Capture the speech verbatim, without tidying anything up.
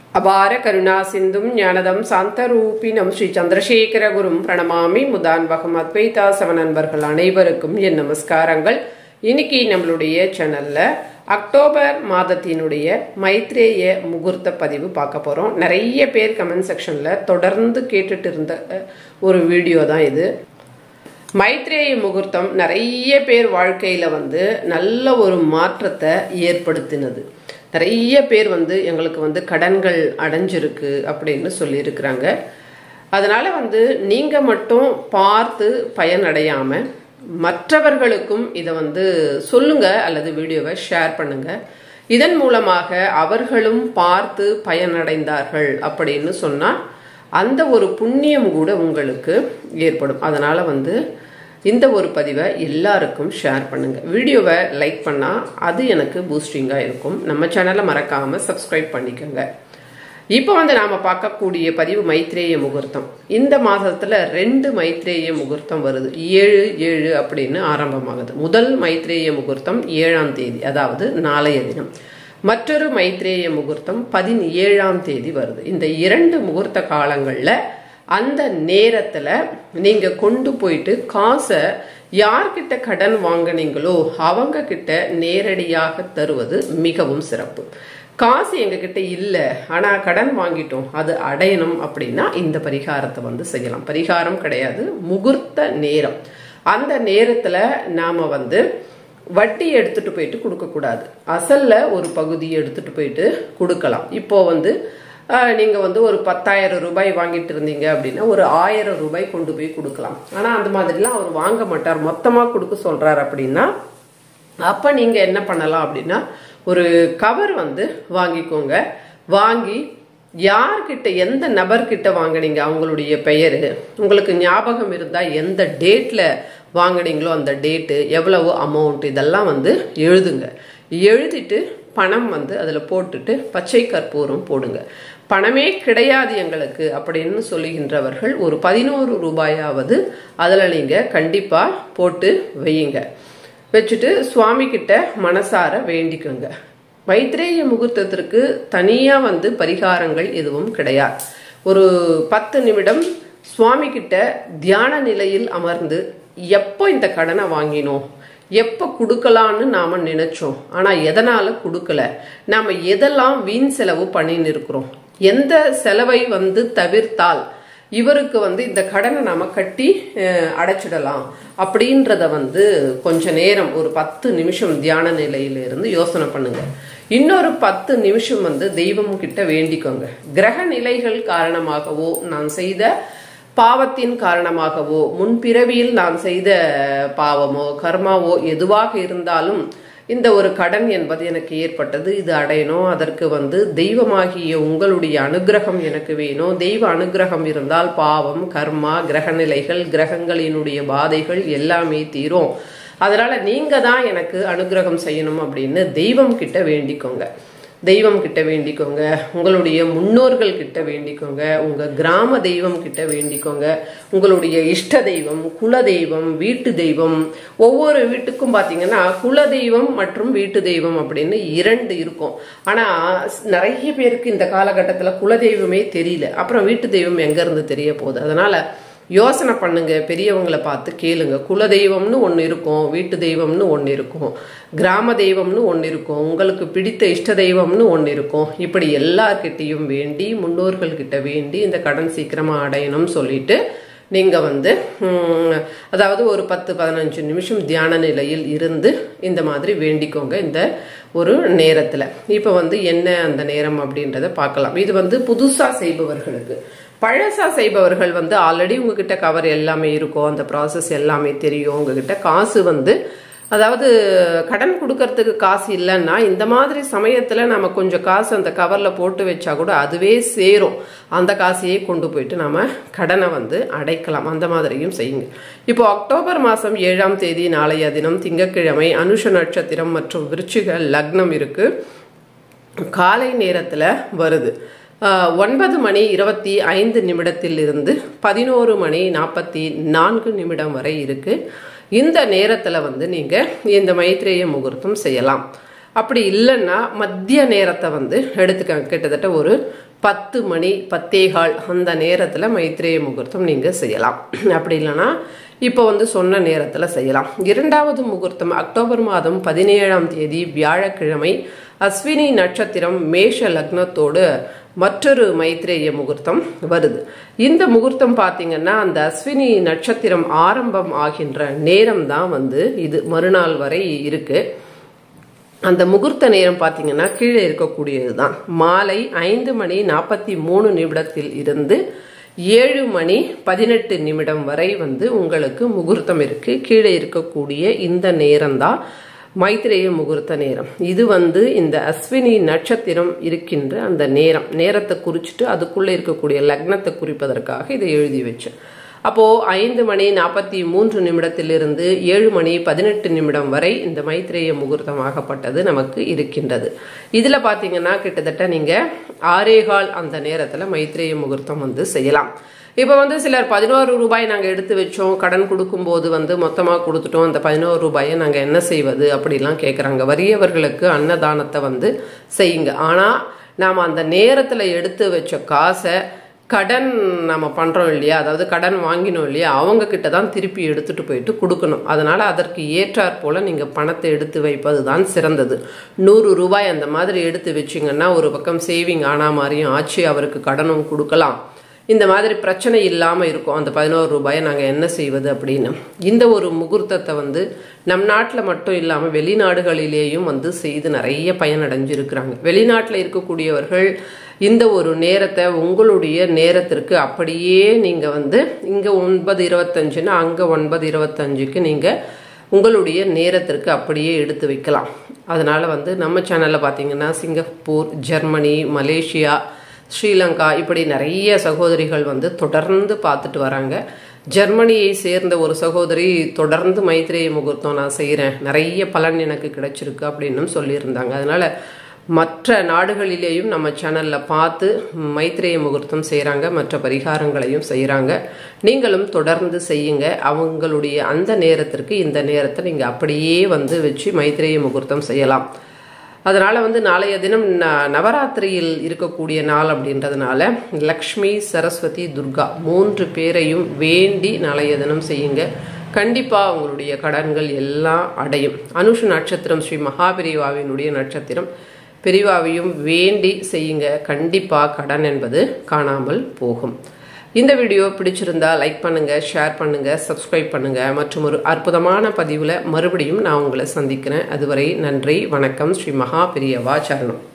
அபார கருணா சிந்தும் ஞானதம் சாந்தரூபினம் ஸ்ரீ சந்திரசேகர குரும் பிரணமாமி முதான்வகம் அத்வைதா சவ நண்பர்கள் அனைவருக்கும் என் நமஸ்காரங்கள். இன்னைக்கு நம்மளுடைய சேனல்ல அக்டோபர் மாதத்தினுடைய மைத்ரேய முகூர்த்த பதிவு பார்க்க போறோம். நிறைய பேர் கமெண்ட் செக்ஷன்ல தொடர்ந்து கேட்டுட்டு இருந்த ஒரு வீடியோ தான் இது. மைத்ரேய முகூர்த்தம் நிறைய பேர் வாழ்க்கையில வந்து நல்ல ஒரு மாற்றத்தை ஏற்படுத்தினது. நிறைய பேர் வந்து எங்களுக்கு வந்து கடன்கள் அடைஞ்சிருக்கு அப்படின்னு சொல்லியிருக்கிறாங்க. அதனால வந்து நீங்க மட்டும் பார்த்து பயனடையாம மற்றவர்களுக்கும் இதை வந்து சொல்லுங்க அல்லது வீடியோவை ஷேர் பண்ணுங்க. இதன் மூலமாக அவர்களும் பார்த்து பயனடைந்தார்கள் அப்படின்னு சொன்னா அந்த ஒரு புண்ணியம் கூட உங்களுக்கு ஏற்படும். அதனால வந்து இந்த ஒரு பதிவை எல்லாருக்கும் ஷேர் பண்ணுங்க. வீடியோவை லைக் பண்ணா அது எனக்கு பூஸ்டிங்கா இருக்கும். நம்ம சேனலை மறக்காம சப்ஸ்கிரைப் பண்ணிக்கோங்க. இப்போ வந்து நாம பார்க்கக்கூடிய பதிவு மைத்ரேய முகூர்த்தம். இந்த மாதத்துல ரெண்டு மைத்ரேய முகூர்த்தம் வருது. ஏழு ஏழு அப்படின்னு ஆரம்பமாகுது. முதல் மைத்ரேய முகூர்த்தம் ஏழாம் தேதி, அதாவது நாளைய தினம். மற்றொரு மைத்ரேய முகூர்த்தம் பதினேழாம் தேதி வருது. இந்த இரண்டு முகூர்த்த காலங்கள்ல அந்த நேரத்துல நீங்க கொண்டு போயிட்டு காசை யார்கிட்ட கடன் வாங்கினீங்களோ அவங்க கிட்ட நேரடியாக தருவது மிகவும் சிறப்பு. காசு எங்க கிட்ட இல்ல ஆனா கடன் வாங்கிட்டோம், அது அடையணும் அப்படின்னா இந்த பரிகாரத்தை வந்து செய்யலாம். பரிகாரம் கிடையாது, முகூர்த்த நேரம். அந்த நேரத்துல நாம வந்து வட்டி எடுத்துட்டு போயிட்டு கொடுக்க கூடாது. அசல்ல ஒரு பகுதியை எடுத்துட்டு போயிட்டு கொடுக்கலாம். இப்போ வந்து நீங்க வந்து ஒரு பத்தாயிரம் ரூபாய் வாங்கிட்டு இருந்தீங்க அப்படின்னா ஒரு ஆயிரம் ரூபாய் கொண்டு போய் கொடுக்கலாம். ஆனா அந்த மாதிரிலாம் அவர் வாங்க மாட்டார், மொத்தமா கொடுக்க சொல்றாரு அப்படின்னா அப்ப நீங்க என்ன பண்ணலாம் அப்படின்னா ஒரு கவர் வந்து வாங்கிக்கோங்க. வாங்கி யார்கிட்ட எந்த நபர்கிட்ட வாங்கினீங்க அவங்களுடைய பெயரு உங்களுக்கு ஞாபகம் இருந்தா எந்த டேட்ல வாங்கினீங்களோ அந்த டேட்டு, எவ்வளவு அமௌண்ட், இதெல்லாம் வந்து எழுதுங்க. எழுதிட்டு பணம் வந்து அதுல போட்டுட்டு பச்சை கற்பூரம் போடுங்க. பணமே கிடையாது எங்களுக்கு அப்படின்னு சொல்லுகின்றவர்கள் ஒரு பதினோரு ரூபாயாவது அதுல நீங்க கண்டிப்பா போட்டு வையுங்க. வச்சுட்டு சுவாமி கிட்ட மனசார வேண்டிக்கோங்க. மைத்ரேய முகூர்த்தத்திற்கு தனியா வந்து பரிகாரங்கள் எதுவும் கிடையாது. ஒரு பத்து நிமிடம் சுவாமி கிட்ட தியான நிலையில் அமர்ந்து எப்போ இந்த கடனை வாங்கினோம், எப்ப கொடுக்கலான்னு நாம நினைச்சோம், ஆனா எதனால கொடுக்கல, நாம எதெல்லாம் வீண் செலவு பண்ணின்னு இருக்கிறோம், எந்த செலவை வந்து தவிர்த்தால் இவருக்கு வந்து இந்த கடனை நாம கட்டி அடைச்சிடலாம் அப்படின்றத வந்து கொஞ்ச நேரம் ஒரு பத்து நிமிஷம் தியான நிலையில இருந்து யோசனை பண்ணுங்க. இன்னொரு பத்து நிமிஷம் வந்து தெய்வம் கிட்ட வேண்டிக்கோங்க. கிரக நிலைகள் காரணமாகவோ நான் செய்த பாவத்தின் காரணமாகவோ முன்பிறவியில் நான் செய்த பாவமோ கர்மாவோ எதுவாக இருந்தாலும் இந்த ஒரு கடன் என்பது எனக்கு ஏற்பட்டது, இது அடையணும், அதற்கு வந்து தெய்வமாகிய உங்களுடைய அனுகிரகம் எனக்கு வேணும். தெய்வ அனுகிரகம் இருந்தால் பாவம் கர்மா கிரகநிலைகள் கிரகங்களினுடைய பாதைகள் எல்லாமே தீரும். அதனால நீங்க தான் எனக்கு அனுகிரகம் செய்யணும் அப்படின்னு தெய்வம் கிட்ட வேண்டிக்கோங்க. தெய்வம் கிட்ட வேண்டிக்கோங்க, உங்களுடைய முன்னோர்கள் கிட்ட வேண்டிக்கோங்க, உங்க கிராம தெய்வம் கிட்ட வேண்டிக்கோங்க, உங்களுடைய இஷ்ட தெய்வம், குல தெய்வம், வீட்டு தெய்வம். ஒவ்வொரு வீட்டுக்கும் பாத்தீங்கன்னா குல தெய்வம் மற்றும் வீட்டு தெய்வம் அப்படின்னு இரண்டு இருக்கும். ஆனா நிறைய பேருக்கு இந்த காலகட்டத்துல குல தெய்வமே தெரியல, அப்புறம் வீட்டு தெய்வம் எங்க இருந்து தெரிய போகுது. அதனால யோசனை பண்ணுங்க, பெரியவங்களை பார்த்து கேளுங்க. குல தெய்வம்னு ஒன்று இருக்கும், வீட்டு தெய்வம்னு ஒன்று இருக்கும், கிராம தெய்வம்னு ஒன்று இருக்கும், உங்களுக்கு பிடித்த இஷ்ட தெய்வம்னு ஒன்று இருக்கும். இப்படி எல்லார்கிட்டையும் வேண்டி முன்னோர்கள் கிட்ட வேண்டி இந்த கடன் சீக்கிரமா அடையணும் சொல்லிட்டு நீங்க வந்து அதாவது ஒரு பத்து பதினஞ்சு நிமிஷம் தியான நிலையில் இருந்து இந்த மாதிரி வேண்டிக்கோங்க இந்த ஒரு நேரத்துல. இப்ப வந்து என்ன அந்த நேரம் அப்படின்றத பார்க்கலாம். இது வந்து புதுசா செய்பவர்களுக்கு. பழசா செய்பவர்கள் வந்து ஆல்ரெடி உங்ககிட்ட கவர் எல்லாமே இருக்கும், அந்த ப்ராசஸ் எல்லாமே தெரியும். உங்ககிட்ட காசு வந்து அதாவது கடன் கொடுக்கறதுக்கு காசு இல்லைன்னா இந்த மாதிரி சமயத்துல நம்ம கொஞ்சம் காசு அந்த கவர்ல போட்டு வச்சா கூட அதுவே சேரும். அந்த காசையே கொண்டு போயிட்டு நாம கடனை வந்து அடைக்கலாம். அந்த மாதிரியும் செய்யுங்க. இப்போ அக்டோபர் மாசம் ஏழாம் தேதி நாளைய தினம் திங்கட்கிழமை, அனுஷ நட்சத்திரம் மற்றும் விருச்சிக லக்னம் இருக்கு. காலை நேரத்துல வருது. ஒன்பது மணி இருபத்தி ஐந்து நிமிடத்தில் இருந்து பதினோரு மணி நாற்பத்தி நான்கு நிமிடம் வரை இருக்கு. இந்த நேரத்துல வந்து நீங்க இந்த மைத்ரேய முகூர்த்தம் செய்யலாம். அப்படி இல்லைன்னா மத்திய நேரத்தை வந்து எடுத்துக்க, கிட்டத்தட்ட ஒரு பத்து மணி பத்தேகால் அந்த நேரத்தில் மைத்ரேய முகூர்த்தம் நீங்கள் செய்யலாம். அப்படி இல்லைன்னா இப்போ வந்து சொன்ன நேரத்தில் செய்யலாம். இரண்டாவது முகூர்த்தம் அக்டோபர் மாதம் பதினேழாம் தேதி வியாழக்கிழமை அஸ்வினி நட்சத்திரம் மேஷ லக்னத்தோடு மற்றொரு மைத்ரேய முகூர்த்தம் வருது. இந்த முகூர்த்தம் பார்த்தீங்கன்னா அந்த அஸ்வினி நட்சத்திரம் ஆரம்பம் ஆகின்ற நேரம் தான் வந்து இது மறுநாள் வரை இருக்கு. அந்த முகூர்த்த நேரம் பார்த்தீங்கன்னா கீழே இருக்கக்கூடியது தான். மாலை ஐந்து மணி நாற்பத்தி மூணு நிமிடத்தில் இருந்து ஏழு மணி பதினெட்டு நிமிடம் வரை வந்து உங்களுக்கு முகூர்த்தம் இருக்கு. கீழே இருக்கக்கூடிய இந்த நேரம் தான் மைத்ரேய முகூர்த்த நேரம். இது வந்து இந்த அஸ்வினி நட்சத்திரம் இருக்கின்ற அந்த நேரம் நேரத்தை குறிச்சிட்டு அதுக்குள்ளே இருக்கக்கூடிய லக்னத்தை குறிப்பதற்காக இதை எழுதி வச்சேன். அப்போ ஐந்து மணி நாற்பத்தி மூன்று நிமிடத்திலிருந்து ஏழு மணி பதினெட்டு நிமிடம் வரை இந்த மைத்ரேய முகூர்த்தமாகப்பட்டது நமக்கு இருக்கின்றது. இதுல பாத்தீங்கன்னா கிட்டத்தட்ட நீங்க ஆறேகால் அந்த நேரத்துல மைத்ரேய முகூர்த்தம் வந்து செய்யலாம். இப்ப வந்து சிலர் பதினோரு ரூபாய் நாங்க எடுத்து வச்சோம், கடன் கொடுக்கும் போது வந்து மொத்தமா கொடுத்துட்டோம், அந்த பதினோரு ரூபாயை நாங்க என்ன செய்வது அப்படிலாம் கேட்கறாங்க. வறியவர்களுக்கு அன்னதானத்தை வந்து செய்யுங்க. ஆனா நாம அந்த நேரத்துல எடுத்து வச்ச காசை கடன் நம்ம பண்றோம் இல்லையா, அதாவது கடன் வாங்கினோம் இல்லையா, அவங்க கிட்ட தான் திருப்பி எடுத்துட்டு போயிட்டு கொடுக்கணும். அதனால அதற்கு ஏற்றாற் போல நீங்க பணத்தை எடுத்து வைப்பது தான் சிறந்தது. நூறு ரூபாய் அந்த மாதிரி எடுத்து வச்சிங்கன்னா ஒரு பக்கம் சேவிங் ஆனா மாதிரியும் ஆச்சு, அவருக்கு கடனும் கொடுக்கலாம், இந்த மாதிரி பிரச்சனை இல்லாம இருக்கும். அந்த பதினோரு ரூபாயை நாங்க என்ன செய்வது அப்படின்னு இந்த ஒரு முகூர்த்தத்தை வந்து நம் நாட்டில் மட்டும் இல்லாம வெளிநாடுகளிலேயும் வந்து செய்து நிறைய பயனடைஞ்சிருக்கிறாங்க. வெளிநாட்டில் இருக்கக்கூடியவர்கள் இந்த ஒரு நேரத்தை உங்களுடைய நேரத்திற்கு அப்படியே நீங்க வந்து இங்க ஒன்பது இருபத்தஞ்சுன்னா அங்க ஒன்பது இருபத்தஞ்சுக்கு நீங்க உங்களுடைய நேரத்திற்கு அப்படியே எடுத்து வைக்கலாம். அதனால வந்து நம்ம சேனல்ல பாத்தீங்கன்னா சிங்கப்பூர், ஜெர்மனி, மலேசியா, ஸ்ரீலங்கா இப்படி நிறைய சகோதரிகள் வந்து தொடர்ந்து பார்த்துட்டு வராங்க. ஜெர்மனியை சேர்ந்த ஒரு சகோதரி தொடர்ந்து மைத்ரேய முகூர்த்தம் நான் செய்கிறேன், நிறைய பலன் எனக்கு கிடைச்சிருக்கு அப்படின்னு சொல்லியிருந்தாங்க. அதனால மற்ற நாடுகளிலேயும் நம்ம சேனல்ல பார்த்து மைத்ரேய முகூர்த்தம் செய்கிறாங்க, மற்ற பரிகாரங்களையும் செய்கிறாங்க. நீங்களும் தொடர்ந்து செய்யுங்க. அவங்களுடைய அந்த நேரத்திற்கு இந்த நேரத்தை நீங்க அப்படியே வந்து வச்சு மைத்ரேய முகூர்த்தம் செய்யலாம். அதனால வந்து நாளைய தினம் நவராத்திரியில் இருக்கக்கூடிய நாள் அப்படின்றதுனால லக்ஷ்மி, சரஸ்வதி, துர்கா மூன்று பேரையும் வேண்டி நாளைய தினம் செய்யுங்க. கண்டிப்பா உங்களுடைய கடன்கள் எல்லாம் அடையும். அனுஷ நட்சத்திரம் ஸ்ரீ மகாபெரிவாவினுடைய நட்சத்திரம். பெரிவாவையும் வேண்டி செய்யுங்க. கண்டிப்பா கடன் என்பது காணாமல் போகும். இந்த வீடியோ பிடிச்சிருந்தா லைக் பண்ணுங்க, ஷேர் பண்ணுங்க, சப்ஸ்கிரைப் பண்ணுங்க. மற்றும் ஒரு அற்புதமான பதிவுல மறுபடியும் நான் உங்களை சந்திக்கிறேன். அதுவரை நன்றி, வணக்கம். ஸ்ரீ மகா பெரியவா சரணம்.